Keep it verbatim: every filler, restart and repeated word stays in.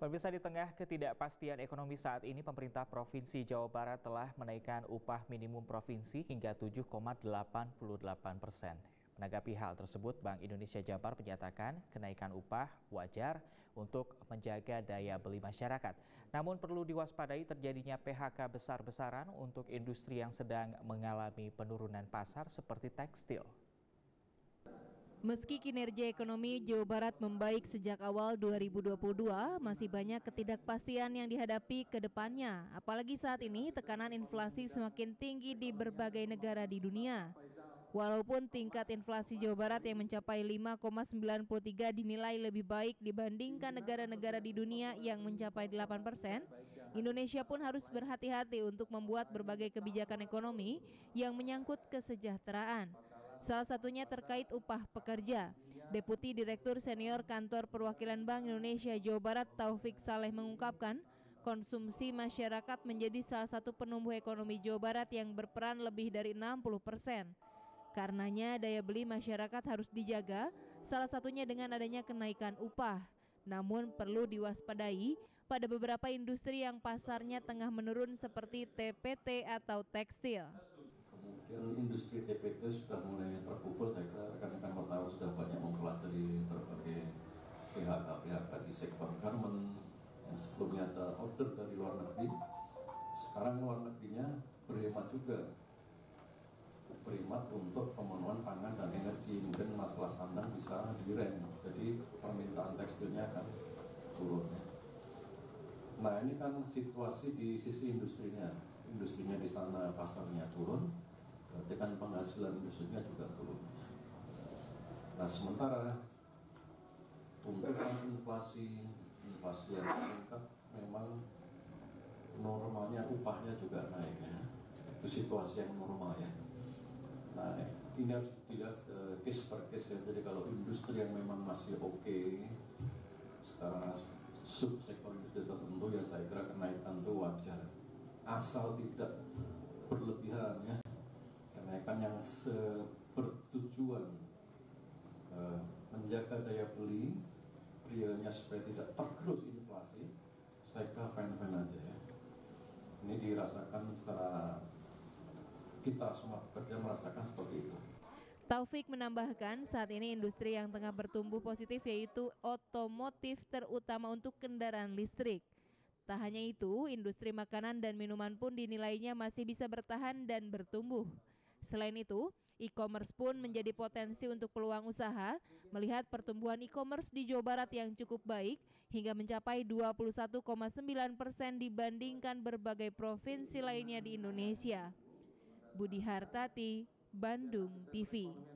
Pemirsa, di tengah ketidakpastian ekonomi saat ini, pemerintah Provinsi Jawa Barat telah menaikkan upah minimum provinsi hingga tujuh koma delapan puluh delapan persen. Menanggapi hal tersebut, Bank Indonesia Jabar menyatakan kenaikan upah wajar untuk menjaga daya beli masyarakat. Namun perlu diwaspadai terjadinya P H K besar-besaran untuk industri yang sedang mengalami penurunan pasar seperti tekstil. Meski kinerja ekonomi Jawa Barat membaik sejak awal dua ribu dua puluh dua, masih banyak ketidakpastian yang dihadapi ke depannya. Apalagi saat ini tekanan inflasi semakin tinggi di berbagai negara di dunia. Walaupun tingkat inflasi Jawa Barat yang mencapai lima koma sembilan puluh tiga dinilai lebih baik dibandingkan negara-negara di dunia yang mencapai delapan persen, Indonesia pun harus berhati-hati untuk membuat berbagai kebijakan ekonomi yang menyangkut kesejahteraan. Salah satunya terkait upah pekerja. Deputi Direktur Senior Kantor Perwakilan Bank Indonesia Jawa Barat Taufik Saleh mengungkapkan, konsumsi masyarakat menjadi salah satu penumbuh ekonomi Jawa Barat yang berperan lebih dari enam puluh persen. Karenanya daya beli masyarakat harus dijaga, salah satunya dengan adanya kenaikan upah. Namun perlu diwaspadai pada beberapa industri yang pasarnya tengah menurun seperti T P T atau tekstil. Kemudian industri T P T sudah mulai terpukul, saya kira rekan-rekan wartawan sudah banyak mempelajari berbagai P H K P H K di sektor garment yang sebelumnya ada order dari luar negeri, sekarang luar negerinya berhemat juga, berhemat untuk pemenuhan pangan dan energi, mungkin masalah sandang bisa direm, jadi permintaan tekstilnya akan turun. Nah ini kan situasi di sisi industrinya, industrinya di sana pasarnya turun, berarti kan penghasilan industrinya juga turun. Nah sementara untuk inflasi, inflasi yang meningkat memang normalnya upahnya juga naik ya. Itu situasi yang normal ya. Nah ini harus dilihat case per case ya. Jadi kalau industri yang memang masih oke, okay, sekarang subsektor industri tertentu ya saya kira kenaikan itu wajar. Asal tidak berlebihan ya. Kenaikan yang bertujuan uh, menjaga daya beli realnya supaya tidak tergerus inflasi, saya kira fine-fine aja ya. Ini dirasakan secara kita semua pekerja merasakan seperti itu. Taufik menambahkan saat ini industri yang tengah bertumbuh positif yaitu otomotif, terutama untuk kendaraan listrik. Tak hanya itu, industri makanan dan minuman pun dinilainya masih bisa bertahan dan bertumbuh. Selain itu, e-commerce pun menjadi potensi untuk peluang usaha, melihat pertumbuhan e-commerce di Jawa Barat yang cukup baik hingga mencapai dua puluh satu koma sembilan persen dibandingkan berbagai provinsi lainnya di Indonesia. Budi Hartati, Bandung T V.